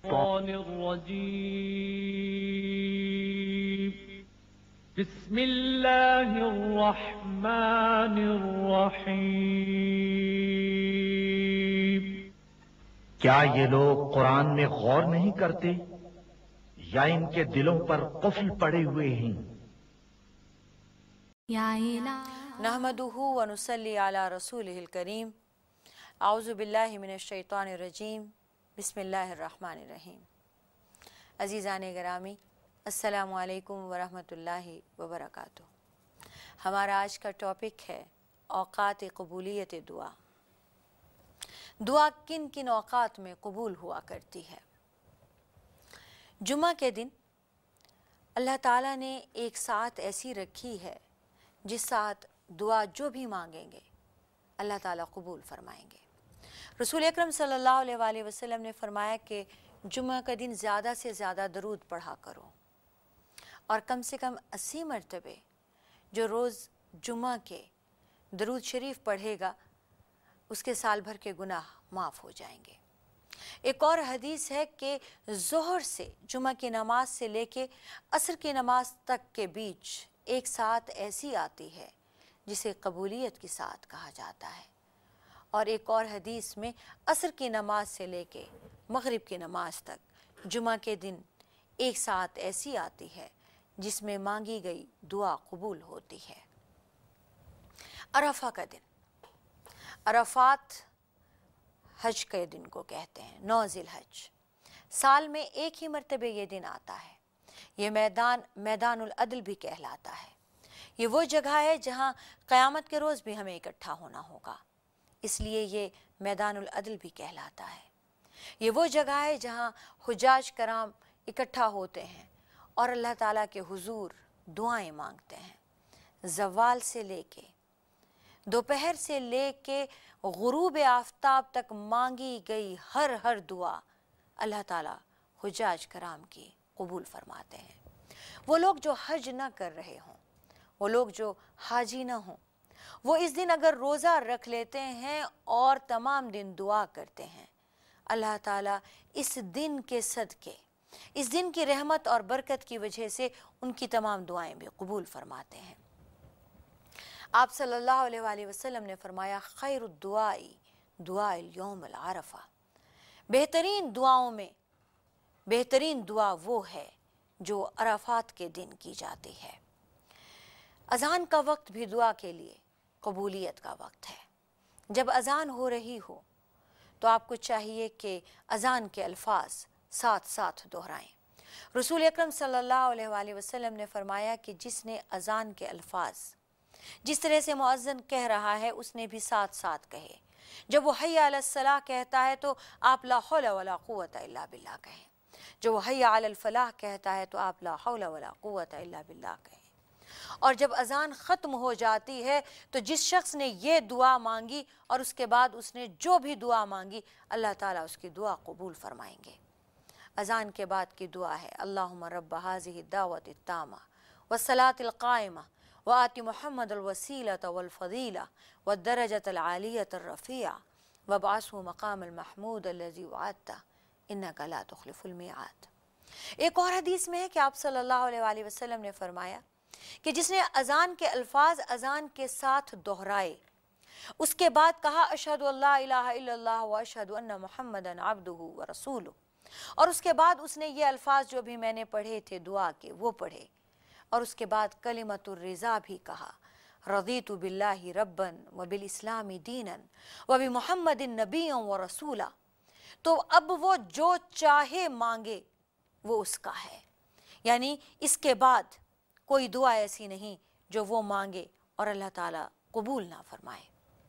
الشيطان الرجيم بسم الله الرحمن الرحيم کیا یہ لوگ قرآن میں غور نہیں کرتے یا ان کے دلوں پر قفل پڑے ہوئے ہیں؟ نحمدہ ونصلی علی رسولہ الکریم اعوذ باللہ من الشیطان الرجیم بسم اللہ الرحمن الرحیم۔ عزیزان گرامی، السلام علیکم ورحمۃ اللہ وبرکاتہ۔ ہمارا آج کا ٹاپک ہے اوقات قبولیت دعا۔ دعا کن کن اوقات میں قبول ہوا کرتی ہے؟ جمعہ کے دن اللہ تعالیٰ نے ایک ساعت ایسی رکھی ہے جس ساتھ دعا جو بھی مانگیں گے اللہ تعالیٰ قبول فرمائیں گے۔ رسول اکرم صلی اللہ علیہ وآلہ وسلم نے فرمایا کہ جمعہ کا دن زیادہ سے زیادہ درود پڑھا کرو، اور کم سے کم 80 مرتبے جو روز جمعہ کے درود شریف پڑھے گا اس کے سال بھر کے گناہ معاف ہو جائیں گے۔ ایک اور حدیث ہے کہ ظہر سے جمعہ کی نماز سے لے کے عصر کی نماز تک کے بیچ ایک ساعت ایسی آتی ہے جسے قبولیت کی ساعت کہا جاتا ہے، اور ایک اور حدیث میں عصر کی نماز سے لے کے مغرب کی نماز تک جمعہ کے دن ایک ساعت ایسی آتی ہے جس میں مانگی گئی دعا قبول ہوتی ہے۔ عرفہ کا دن، عرفات حج کے دن کو کہتے ہیں، 9 ذی الحج۔ سال میں ایک ہی مرتبہ یہ دن آتا ہے۔ یہ میدان العدل بھی کہلاتا ہے۔ یہ وہ جگہ ہے جہاں قیامت کے روز بھی ہمیں اکٹھا ہونا ہوگا، اس لیے یہ میدان العدل بھی کہلاتا ہے۔ یہ وہ جگہ ہے جہاں حجاج کرام اکٹھا ہوتے ہیں اور اللہ تعالیٰ کے حضور دعائیں مانگتے ہیں۔ زوال سے لے کے دوپہر سے لے کے غروب آفتاب تک مانگی گئی ہر دعا اللہ تعالیٰ حجاج کرام کی قبول فرماتے ہیں۔ وہ لوگ جو حج نہ کر رہے ہوں، وہ لوگ جو حاجی نہ ہوں، وہ اس دن اگر روزہ رکھ لیتے ہیں اور تمام دن دعا کرتے ہیں، اللہ تعالیٰ اس دن کے صدقے، اس دن کی رحمت اور برکت کی وجہ سے ان کی تمام دعائیں بھی قبول فرماتے ہیں۔ آپ صلی اللہ علیہ وآلہ وسلم نے فرمایا خیر الدعاء دعاء اليوم العرفہ، بہترین دعاؤں میں بہترین دعا وہ ہے جو عرفات کے دن کی جاتی ہے۔ اذان کا وقت بھی دعا کے لیے قبولیت کا وقت ہے۔ جب اذان ہو رہی ہو تو آپ کو چاہیے کہ اذان کے الفاظ ساتھ ساتھ دہرائیں۔ رسول اکرم صلی اللہ علیہ وآلہ وسلم نے فرمایا کہ جس نے اذان کے الفاظ جس طرح سے مؤذن کہہ رہا ہے اس نے بھی ساتھ ساتھ کہے۔ جب وہ حی علی الصلاح کہتا ہے تو آپ لا حول ولا قوت الا باللہ کہیں۔ جب وہ حی علی الفلاح کہتا ہے تو آپ لا حول ولا قوت الا باللہ کہیں۔ اور جب اذان ختم ہو جاتی ہے تو جس شخص نے یہ دعا مانگی اور اس کے بعد اس نے جو بھی دعا مانگی اللہ تعالیٰ اس کی دعا قبول فرمائیں گے۔ اذان کے بعد کی دعا ہے اللہم رب هذه الدعوة التامة والصلاة القائمة وآت محمد الوسیلة والفضیلة والدرجة العالیة الرفیعة وابعثه مقام المحمود الذي وعدته انك لا تخلف الميعاد۔ ایک اور حدیث میں ہے کہ آپ صلی اللہ علیہ وآلہ وسلم نے فرمایا کہ جس نے اذان کے الفاظ اذان کے ساتھ دہرائے، اس کے بعد کہا اشہد ان لا الہ الا اللہ واشہد ان محمدا عبدہ ورسولہ، اور اس کے بعد اس نے یہ الفاظ جو بھی میں نے پڑھے تھے دعا کے وہ پڑھے، اور اس کے بعد کلمۃ الرضا بھی کہا رضیت باللہ ربا وبالاسلام دینا وبمحمد نبیا ورسولا، تو اب وہ جو چاہے مانگے وہ اس کا ہے۔ یعنی اس کے بعد کوئی دعا ایسی نہیں جو وہ مانگے اور اللہ تعالیٰ قبول نہ فرمائے۔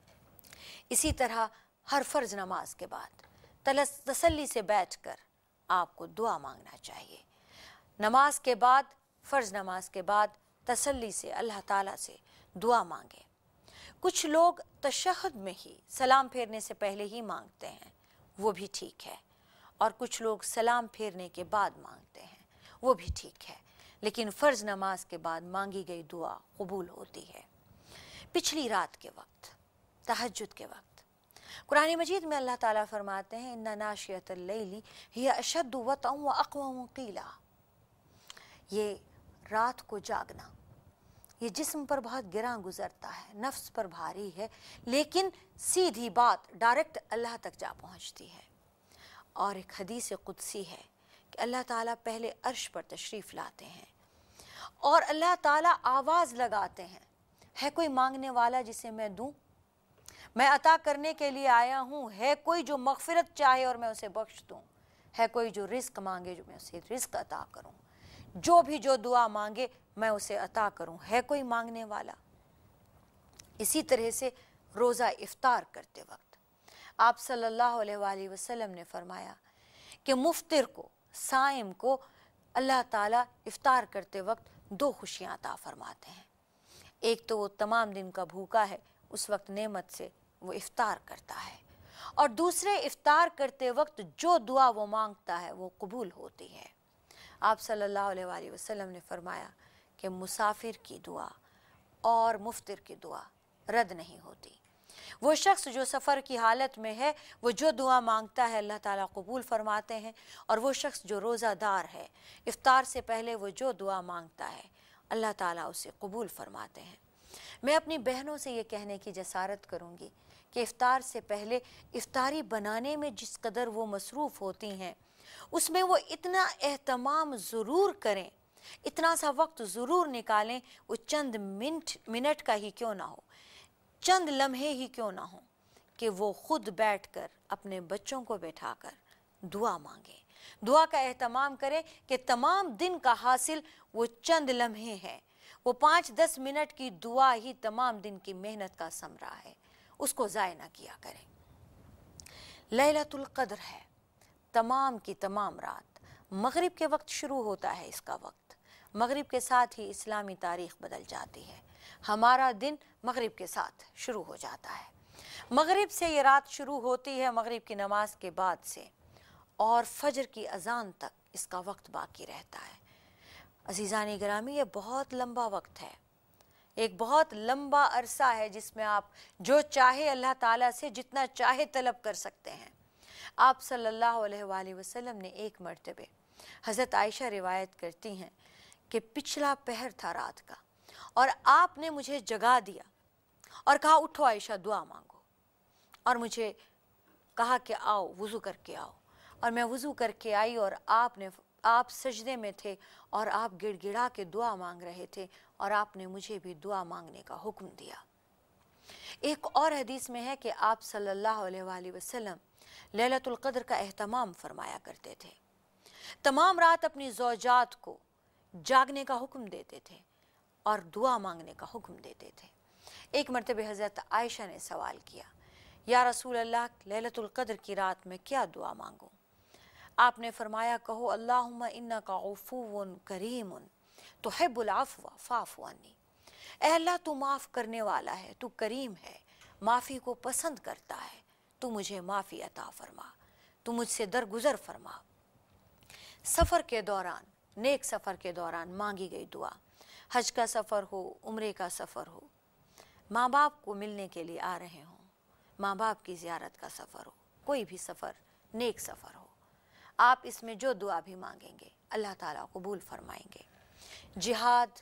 اسی طرح ہر فرض نماز کے بعد تسلی سے بیٹھ کر آپ کو دعا مانگنا چاہیے۔ نماز کے بعد، فرض نماز کے بعد تسلی سے اللہ تعالیٰ سے دعا مانگے۔ کچھ لوگ تشہد میں ہی سلام پھیرنے سے پہلے ہی مانگتے ہیں، وہ بھی ٹھیک ہے، اور کچھ لوگ سلام پھیرنے کے بعد مانگتے ہیں، وہ بھی ٹھیک ہے، لیکن فرض نماز کے بعد مانگی گئی دعا قبول ہوتی ہے۔ پچھلی رات کے وقت، تہجد کے وقت कुरान मजीद में अल्लाह ताला फरमाते हैं इन्ना नाशियतल लैली हिया अशद्दु वतअन व अक़वम क़ीला। ये रात को जागना ये जिस्म पर बहुत गिरा गुजरता है, नफ्स पर भारी है, लेकिन सीधी बात डायरेक्ट अल्लाह तक जा पहुंचती है। और एक हदीस कुदसी है कि अल्लाह ताला पहले अर्श पर तशरीफ़ लाते हैं और अल्लाह ताला आवाज़ लगाते हैं, है कोई मांगने वाला जिसे मैं दूं? मैं अता करने के लिए आया हूँ। है कोई जो मग़फ़िरत चाहे और मैं उसे बख्श दूँ? है कोई जो रिज़्क़ मांगे जो मैं उसे रिज़्क़ अता करूँ? जो भी जो दुआ मांगे मैं उसे अता करूँ। है कोई मांगने वाला? इसी तरह से रोज़ा इफ्तार करते वक्त आप सल्लल्लाहु अलैहि वसल्लम ने फरमाया कि मुफ्तिर को, साइम को अल्लाह ताला इफ्तार करते वक्त दो खुशियाँ अता फरमाते हैं। एक तो वो तमाम दिन का भूखा है, उस वक्त नेमत से वो इफ्तार करता है, और दूसरे इफ्तार करते वक्त जो दुआ वो मांगता है वो कबूल होती है। आप सल्लल्लाहु अलैहि वसल्लम ने फरमाया कि मुसाफिर की दुआ और मुफ्तिर की दुआ रद्द नहीं होती। वो शख्स जो सफ़र की हालत में है वो जो दुआ मांगता है अल्लाह ताला कबूल फरमाते हैं, और वो शख्स जो रोज़ादार है इफ्तार से पहले वो जो दुआ मांगता है अल्लाह ताला उसे कबूल फरमाते हैं। मैं अपनी बहनों से ये कहने की जसारत करूँगी कि इफ्तार से पहले इफ्तारी बनाने में जिस कदर वो मसरूफ़ होती हैं उसमें वो इतना एहतमाम ज़रूर करें, इतना सा वक्त ज़रूर निकालें। वो चंद मिनट का ही क्यों ना हो, चंद लम्हे ही क्यों ना हो, कि वो खुद बैठकर अपने बच्चों को बैठाकर दुआ मांगे, दुआ का एहतमाम करें कि तमाम दिन का हासिल वो चंद लम्हे हैं। वो 5-10 मिनट की दुआ ही तमाम दिन की मेहनत का समरा है, उसको ज़ाय ना किया करें। लैलतुल क़द्र है, तमाम की तमाम रात मगरिब के वक्त शुरू होता है। इसका वक्त मगरिब के साथ ही इस्लामी तारीख़ बदल जाती है। हमारा दिन मगरिब के साथ शुरू हो जाता है। मगरिब से ये रात शुरू होती है, मगरिब की नमाज के बाद से, और फजर की अजान तक इसका वक्त बाकी रहता है। अज़ीज़ानी गिरामी, ये बहुत लंबा वक्त है, एक बहुत लंबा अरसा है जिसमें आप जो चाहे अल्लाह ताला से जितना चाहे तलब कर सकते हैं। आप सल्लल्लाहु अलैहि वसल्लम ने एक मर्तबे, हज़रत आयशा रिवायत करती हैं कि पिछला पहर था रात का, और आपने मुझे जगा दिया और कहा उठो आयशा दुआ मांगो, और मुझे कहा कि आओ वज़ू करके आओ, और मैं वज़ू करके आई और आप सजदे में थे और आप गिड़गिड़ा के दुआ मांग रहे थे, और आपने मुझे भी दुआ मांगने का हुक्म दिया। एक और हदीस में है कि आप सल्लल्लाहु अलैहि वसल्लम लैलतुल क़द्र का एहतमाम फरमाया करते थे। तमाम रात अपनी ज़ौजात को जागने का हुक्म देते थे और दुआ मांगने का हुक्म देते थे। एक मरतबे हज़रत आयशा ने सवाल किया, या रसूल अल्लाह, लैलतुल क़द्र की रात में क्या दुआ मांगूं? आपने फरमाया, कहो अल्लाहुम्मा इन्नका अफ़ुव्वुन करीमुन तुहिब्बुल अफ़्व फ़अफ़ु अन्नी। ऐ अल्लाह, तू माफ़ करने वाला है, तू करीम है, माफ़ी को पसंद करता है, तू मुझे माफ़ी अता फरमा, तू मुझसे दरगुज़र फरमा। सफ़र के दौरान, नेक सफ़र के दौरान मांगी गई दुआ, हज का सफ़र हो, उम्रे का सफ़र हो, माँ बाप को मिलने के लिए आ रहे हों, माँ बाप की ज़ियारत का सफ़र हो, कोई भी सफ़र नेक सफ़र हो, आप इसमें जो दुआ भी मांगेंगे अल्लाह ताला कबूल फरमाएंगे। जिहाद,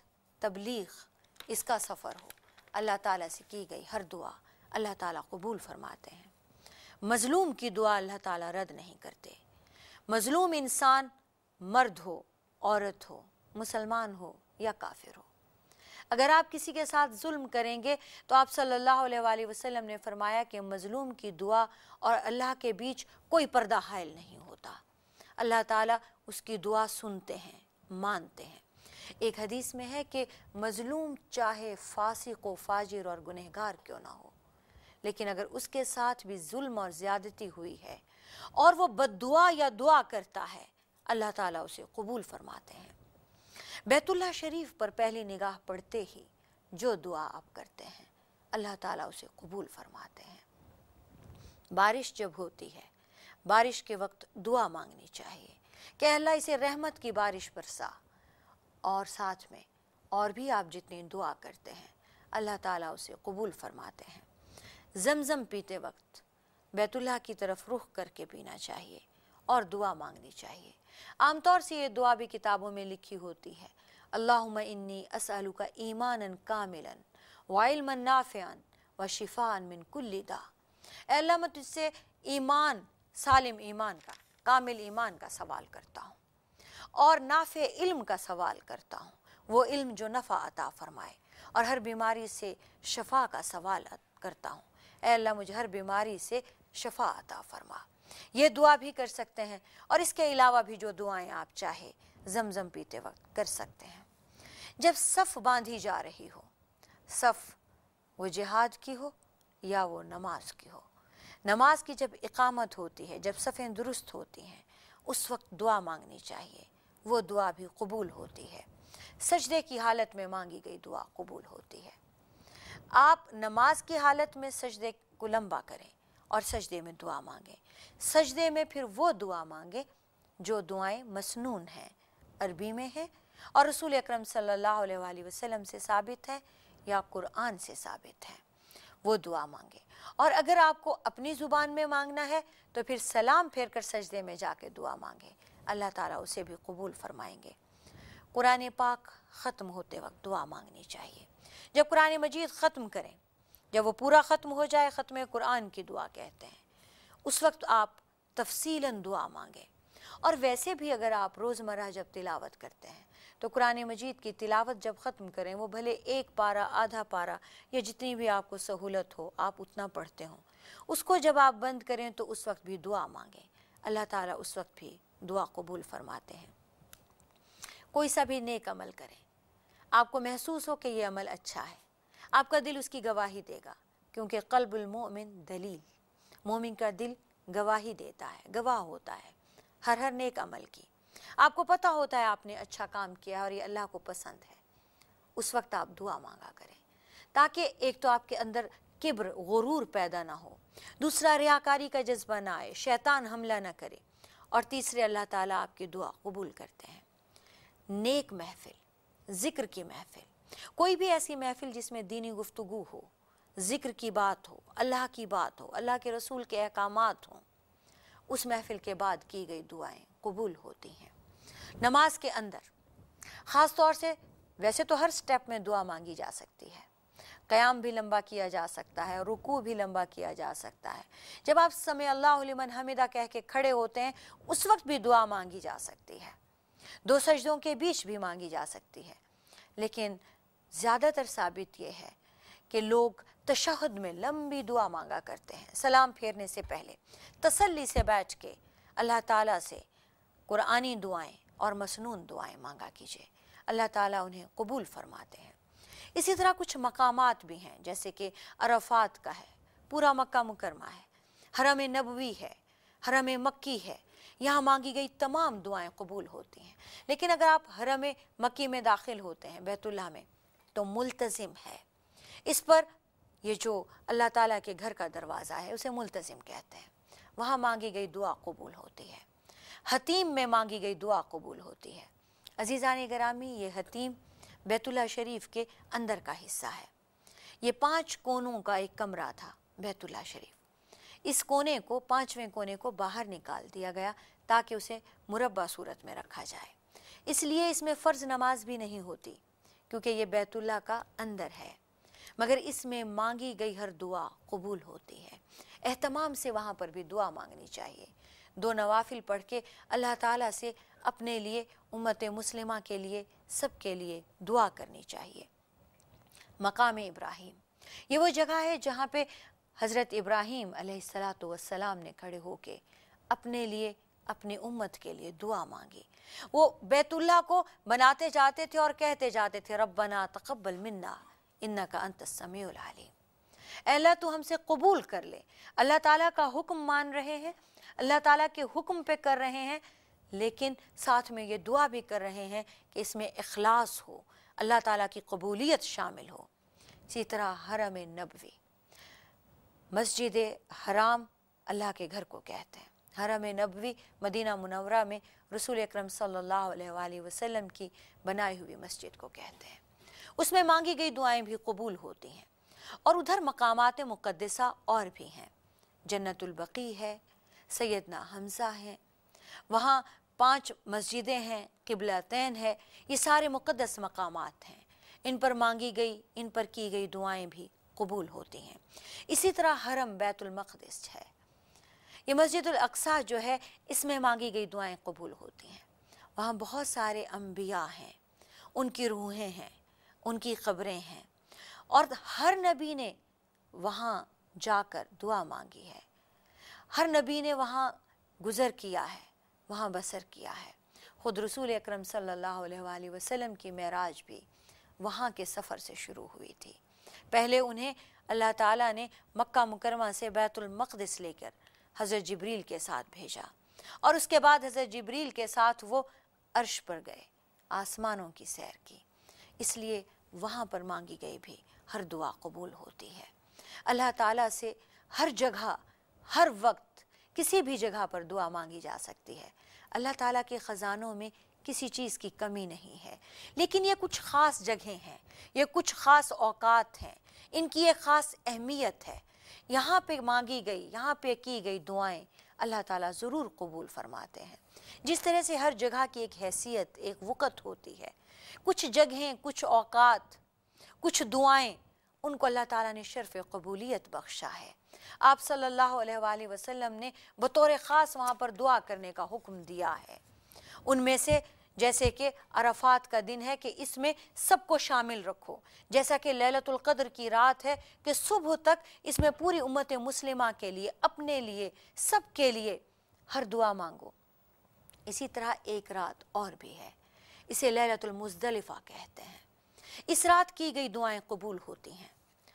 तबलीग इसका सफ़र हो, अल्लाह ताला से की गई हर दुआ अल्लाह ताला कबूल फरमाते हैं। मज़लूम की दुआ अल्लाह ताला रद्द नहीं करते। मज़लूम इंसान मर्द हो, औरत हो, मुसलमान हो या काफिर हो, अगर आप किसी के साथ जुल्म करेंगे तो आप सल्लल्लाहु अलैहि वसल्लम ने फरमाया कि मज़लूम की दुआ और अल्लाह के बीच कोई पर्दा हायल नहीं होता। अल्लाह ताला उसकी दुआ सुनते हैं, मानते हैं। एक हदीस में है कि मज़लूम चाहे फासिक व फाजिर और गुनहगार क्यों ना हो, लेकिन अगर उसके साथ भी जुल्म और ज़्यादती हुई है और वो बद्दुआ या दुआ करता है, अल्लाह ताला उसे कबूल फरमाते हैं। बैतुल्लाह शरीफ पर पहली निगाह पड़ते ही जो दुआ आप करते हैं अल्लाह ताला उसे कबूल फरमाते हैं। बारिश जब होती है, बारिश के वक्त दुआ मांगनी चाहिए कि अल्लाह इसे रहमत की बारिश बरसा, और साथ में और भी आप जितनी दुआ करते हैं अल्लाह ताला उसे कबूल फरमाते हैं। ज़मज़म पीते वक्त बैतुल्लाह की तरफ रुख करके पीना चाहिए और दुआ मांगनी चाहिए। आमतौर से ये दुआ भी किताबों में लिखी होती है, अल्लाहुम्मा इन्नी असअलुका ईमानन कामिलन व इल्मन नाफ़िअन व शिफ़ाअन मिन कुल्लि दा। ऐ अल्लाह, मैं तुझसे ईमान, सालिम ईमान का, कामिल ईमान का सवाल करता हूँ और नाफ़े इल्म का सवाल करता हूँ, वो इल्म जो नफ़ा अता फरमाए, और हर बीमारी से शफ़ा का सवाल करता हूँ। ऐ अल्लाह, मुझे हर बीमारी से शफ़ा अता फरमा। ये दुआ भी कर सकते हैं, और इसके अलावा भी जो दुआएं आप चाहे ज़मज़म पीते वक्त कर सकते हैं। जब सफ़ बांधी जा रही हो, सफ़ वो जिहाद की हो या वो नमाज की हो, नमाज की जब इकामत होती है, जब सफ़ें दुरुस्त होती हैं, उस वक्त दुआ मांगनी चाहिए, वो दुआ भी कबूल होती है। सजदे की हालत में मांगी गई दुआ कबूल होती है। आप नमाज की हालत में सजदे को लंबा करें और सजदे में दुआ मांगें। सजदे में फिर वो दुआ मांगें जो दुआएं मसनून हैं, अरबी में है और रसूल अकरम सल्लल्लाहु अलैहि वसल्लम से साबित है या कुरान से साबित है, वो दुआ मांगे। और अगर आपको अपनी ज़ुबान में मांगना है तो फिर सलाम फेर कर सजदे में जाके दुआ मांगे, अल्लाह ताला उसे भी कबूल फरमाएंगे। कुरान पाक ख़त्म होते वक्त दुआ मांगनी चाहिए। जब कुरान मजीद ख़त्म करें, जब वो पूरा ख़त्म हो जाए, ख़त्म कुरान की दुआ कहते हैं, उस वक्त आप तफसीलन दुआ मांगें। और वैसे भी अगर आप रोज़मर्रा जब तिलावत करते हैं तो कुरान मजीद की तिलावत जब ख़त्म करें, वो भले एक पारा, आधा पारा या जितनी भी आपको सहूलत हो आप उतना पढ़ते हो, उसको जब आप बंद करें तो उस वक्त भी दुआ मांगें, अल्लाह ताला उस वक्त भी दुआ कबूल फरमाते हैं। कोई सा भी नेक अमल करें, आपको महसूस हो कि ये अमल अच्छा है, आपका दिल उसकी गवाही देगा, क्योंकि क़ल्बुल मोमिन दलील, मोमिन का दिल गवाही देता है, गवाह होता है हर नेक अमल की। आपको पता होता है आपने अच्छा काम किया और ये अल्लाह को पसंद है, उस वक्त आप दुआ मांगा करें, ताकि एक तो आपके अंदर किब्र, गुरूर पैदा ना हो, दूसरा रियाकारी का जज्बा ना आए, शैतान हमला ना करे, और तीसरे अल्लाह ताला आपकी दुआ कबूल करते हैं। नेक महफिल, ज़िक्र की महफिल, कोई भी ऐसी महफिल जिसमें दीनी गुफ्तगू हो, ज़िक्र की बात हो, अल्लाह की बात हो, अल्लाह के रसूल के अहकामात हों, उस महफिल के बाद की गई दुआएं कबूल होती हैं। नमाज के अंदर ख़ास तौर से, वैसे तो हर स्टेप में दुआ मांगी जा सकती है, क़याम भी लंबा किया जा सकता है, रुकू भी लंबा किया जा सकता है, जब आप समय अल्लाहु लिमन हमिदा कह के खड़े होते हैं उस वक्त भी दुआ मांगी जा सकती है, दो सजदों के बीच भी मांगी जा सकती है। लेकिन ज़्यादातर साबित ये है कि लोग तशहुद में लंबी दुआ मांगा करते हैं, सलाम फेरने से पहले तसल्ली से बैठ के अल्लाह ताला से कुरानी दुआएं और मसनून दुआएं मांगा कीजिए, अल्लाह ताला उन्हें कबूल फरमाते हैं। इसी तरह कुछ मकामात भी हैं, जैसे कि अरफात का है, पूरा मक्का मुकरमा है, हरम नबवी है, हरम मक्की है, यहाँ मांगी गई तमाम दुआएं कबूल होती हैं। लेकिन अगर आप हरम मक्की में दाखिल होते हैं, बैतुल्लाह में, तो मुल्तज़िम है इस पर, ये जो अल्लाह ताला के घर का दरवाज़ा है उसे मुल्तज़िम कहते हैं, वहाँ मांगी गई दुआ कबूल होती है। हतीम में मांगी गई दुआ कबूल होती है। अज़ीज़ान गिरामी, ये हतीम बैतुल्लाह शरीफ के अंदर का हिस्सा है। ये 5 कोनों का एक कमरा था बैतुल्लाह शरीफ। इस कोने को, 5वें कोने को बाहर निकाल दिया गया ताकि उसे मुरब्बा सूरत में रखा जाए। इसलिए इसमें फ़र्ज़ नमाज भी नहीं होती, क्योंकि ये बैतुल्लाह का अंदर है, मगर इसमें मांगी गई हर दुआ कबूल होती है। एहतमाम से वहाँ पर भी दुआ मांगनी चाहिए। 2 नवाफिल पढ़ के अल्लाह ताला से अपने लिए, उम्मत मुस्लिमा के लिए, सब के लिए दुआ करनी चाहिए। मकाम इब्राहीम, ये वो जगह है जहाँ पे हज़रत इब्राहीम अलैहिस्सलातु वस्सलाम ने खड़े होके अपने लिए, अपनी उम्मत के लिए दुआ मांगी। वो बैतुल्लाह को बनाते जाते थे और कहते जाते थे, रब्बना तक़ब्बल मिन्ना इन्नका अंतस समीउल अलीम, अल्लाह तू हमसे कबूल कर ले। अल्लाह ताला का हुक्म मान रहे हैं, अल्लाह ताला के हुक्म पे कर रहे हैं, लेकिन साथ में ये दुआ भी कर रहे हैं कि इसमें इखलास हो, अल्लाह ताला की कबूलियत शामिल हो। इसी तरह हरम नबवी, मस्जिद हराम अल्लाह के घर को कहते हैं। हरम नबवी मदीना मुनव्वरा में रसूल अकरम सल्लल्लाहु अलैहि वसल्लम की बनाई हुई मस्जिद को कहते हैं। उसमें मांगी गई दुआएं भी कबूल होती हैं। और उधर मकामात मुक़द्दसा और भी हैं, जन्नतुल बकी है, सैयदना हमज़ा हैं, वहाँ 5 मस्जिदें हैं, क़िबलतैन है, ये सारे मुक़द्दस मकामात हैं। इन पर मांगी गई, इन पर की गई दुआएं भी कबूल होती हैं। इसी तरह हरम बैतुल मक़दिस है, ये मस्जिदुल अक्सा जो है, इसमें मांगी गई दुआएं कबूल होती हैं। वहाँ बहुत सारे अंबिया हैं, उनकी रूहें हैं, उनकी क़ब्रें हैं, और हर नबी ने वहाँ जाकर दुआ मांगी है, हर नबी ने वहाँ गुज़र किया है, वहाँ बसर किया है। ख़ुद रसूल अकरम सल्लल्लाहु अलैहि वसल्लम की मेराज भी वहाँ के सफ़र से शुरू हुई थी। पहले उन्हें अल्लाह ताला ने मक्का मुकरमा से बैतुल मक़दिस लेकर हज़रत जिब्रील के साथ भेजा, और उसके बाद हज़रत जिब्रील के साथ वो अर्श पर गए, आसमानों की सैर की। इसलिए वहाँ पर मांगी गई भी हर दुआ कबूल होती है। अल्लाह ताला से हर जगह, हर वक्त, किसी भी जगह पर दुआ मांगी जा सकती है। अल्लाह ताला के ख़ज़ानों में किसी चीज़ की कमी नहीं है, लेकिन ये कुछ ख़ास जगहें हैं, ये कुछ ख़ास औकात हैं, इनकी एक ख़ास अहमियत है। यहाँ पे मांगी गई, यहाँ पे की गई दुआएं अल्लाह ताला ज़रूर कबूल फरमाते हैं। जिस तरह से हर जगह की एक हैसियत, एक वक़्त होती है, कुछ जगहें, कुछ औकात, कुछ दुआएं, उनको अल्लाह ताला ने शर्फ़ कबूलियत बख्शा है। आप सल्लल्लाहु अलैहि वसल्लम ने बतौर ख़ास वहाँ पर दुआ करने का हुक्म दिया है। उनमें से जैसे कि अरफात का दिन है कि इसमें सबको शामिल रखो, जैसा कि लैलतुल क़द्र की रात है कि सुबह तक इसमें पूरी उम्मत मुस्लिमा के लिए, अपने लिए, सब के लिए हर दुआ मांगो। इसी तरह एक रात और भी है, इसे लैलतुल मुज़दलिफ़ा कहते हैं। इस रात की गई दुआएं कबूल होती हैं,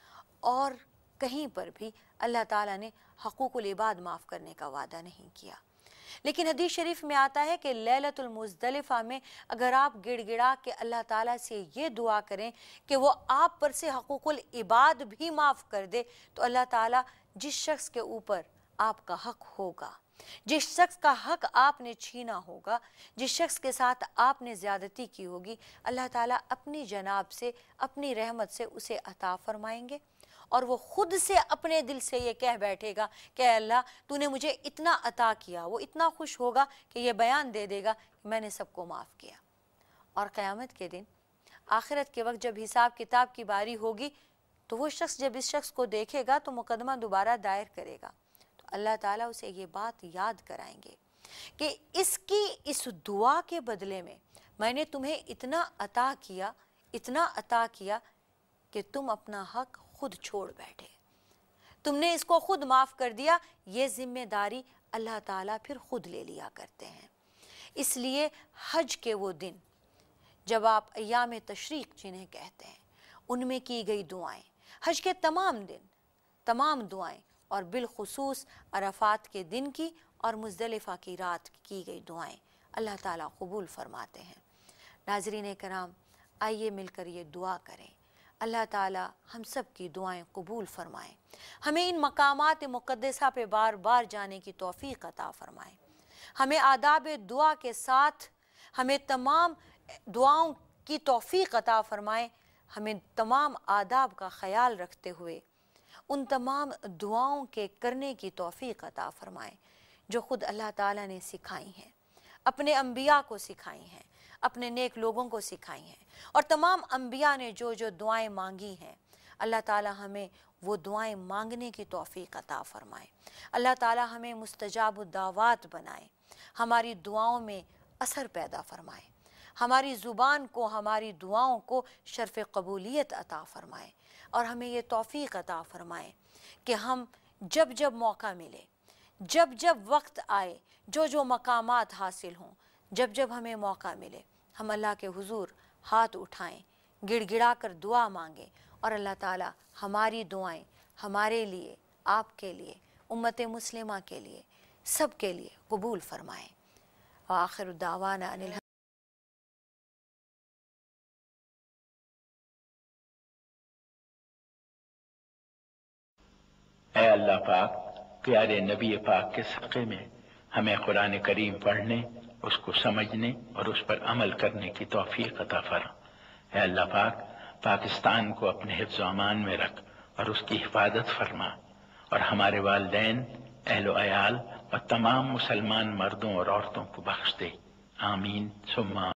और कहीं पर भी अल्लाह ताला ने हक़ूक़ुल इबाद माफ़ करने का वादा नहीं किया। लेकिन हदीस शरीफ में आता है कि लैलतुल मुज़दलिफ़ा में अगर आप गिड़गिड़ा के अल्लाह ताला से ये दुआ करें कि वो आप पर से हक़ूक़ुल इबाद भी माफ़ कर दे, तो अल्लाह ताला जिस शख्स के ऊपर आपका हक़ होगा, जिस शख्स का हक़ आपने छीना होगा, जिस शख्स के साथ आपने ज़्यादती की होगी, अल्लाह ताला अपनी जनाब से, अपनी रहमत से उसे अता फरमाएंगे, और वो ख़ुद से अपने दिल से ये कह बैठेगा कि अल्लाह तूने मुझे इतना अता किया। वो इतना खुश होगा कि ये बयान दे देगा कि मैंने सबको माफ़ किया। और क़यामत के दिन, आखिरत के वक्त जब हिसाब किताब की बारी होगी, तो वो शख्स जब इस शख्स को देखेगा तो मुकदमा दोबारा दायर करेगा, तो अल्लाह ताला उसे ये बात याद कराएंगे कि इसकी इस दुआ के बदले में मैंने तुम्हें इतना अता किया, इतना अता किया कि तुम अपना हक़ खुद छोड़ बैठे, तुमने इसको खुद माफ़ कर दिया। ये जिम्मेदारी अल्लाह ताला फिर खुद ले लिया करते हैं। इसलिए हज के वो दिन जब आप अय्याम तशरीक़ जिन्हें कहते हैं, उनमें की गई दुआएं, हज के तमाम दिन तमाम दुआएं, और बिलखुसूस अरफात के दिन की और मुज़दलिफ़ा की रात की गई दुआएं अल्लाह ताला कबूल फरमाते हैं। नाज़रीन कराम, आइए मिलकर ये दुआ करें, अल्लाह ताला हम सब की दुआएं कबूल फरमाएं, हमें इन मकामात मुक़द्दसा पे बार बार जाने की तौफ़ीक़ अता फरमाएं, हमें आदाब-ए-दुआ के साथ हमें तमाम दुआओं की तौफ़ीक़ अता फरमाएं, हमें तमाम आदाब का ख़याल रखते हुए उन तमाम दुआओं के करने की तौफ़ीक़ अता फरमाएं जो ख़ुद अल्लाह ताला ने सिखाई हैं, अपने अंबिया को सिखाई हैं, अपने नेक लोगों को सिखाई हैं, और तमाम अंबिया ने जो जो दुआएं मांगी हैं, अल्लाह ताला हमें वो दुआएं मांगने की तौफ़ीक़ अता फ़रमाए। अल्लाह ताला हमें मुस्तजाबुद्दावात बनाए, हमारी दुआओं में असर पैदा फ़रमाए, हमारी ज़ुबान को, हमारी दुआओं को शर्फ़ कबूलियत अता फ़रमाए, और हमें ये तौफ़ीक़ अता फ़रमाए कि हम जब जब मौका मिले, जब जब वक्त आए, जो जो मकामात हासिल हों, जब जब हमें मौका मिले, हम अल्लाह के हुजूर हाथ उठाएं, गिड़गिड़ा कर दुआ मांगें, और अल्लाह ताला हमारी दुआएं हमारे लिए, आपके लिए, उम्मत मुस्लिमा के लिए, सब के लिए कबूल फरमाएं। व आखिर दावाना अनिल ऐ अल्लाह पाक, प्यारे नबी पाक के सदक़े में हमें कुरान करीम पढ़ने, उसको समझने और उस पर अमल करने की तौफ़ीक़ अता फरमा। ऐ अल्लाह पाक, पाकिस्तान को अपने हिफ्ज़-ओ-अमान में रख और उसकी हिफाजत फरमा, और हमारे वालिदैन, اہل و عیال اور تمام مسلمان مردوں اور عورتوں کو بخش دے. آمین ثم